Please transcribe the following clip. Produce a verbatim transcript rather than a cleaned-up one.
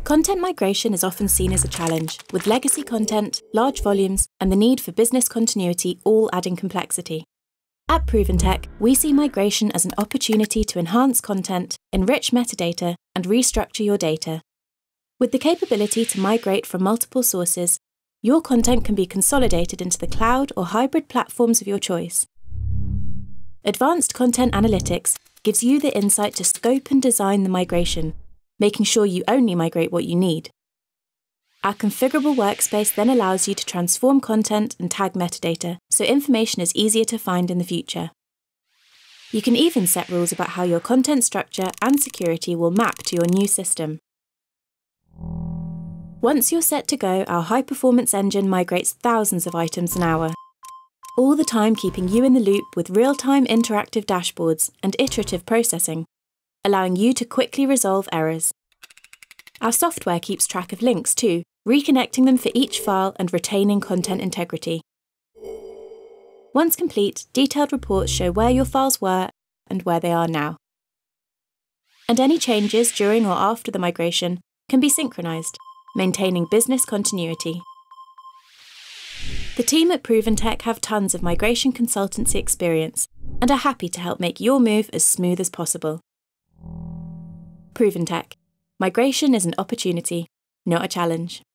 Content migration is often seen as a challenge, with legacy content, large volumes, and the need for business continuity all adding complexity. At Proven Tech, we see migration as an opportunity to enhance content, enrich metadata, and restructure your data. With the capability to migrate from multiple sources, your content can be consolidated into the cloud or hybrid platforms of your choice. Advanced Content Analytics gives you the insight to scope and design the migration, making sure you only migrate what you need. Our configurable workspace then allows you to transform content and tag metadata, so information is easier to find in the future. You can even set rules about how your content structure and security will map to your new system. Once you're set to go, our high-performance engine migrates thousands of items an hour, all the time keeping you in the loop with real-time interactive dashboards and iterative processing, allowing you to quickly resolve errors. Our software keeps track of links too, reconnecting them for each file and retaining content integrity. Once complete, detailed reports show where your files were and where they are now. And any changes during or after the migration can be synchronized, maintaining business continuity. The team at Proven Tech have tons of migration consultancy experience and are happy to help make your move as smooth as possible. Proven Tech. Migration is an opportunity, not a challenge.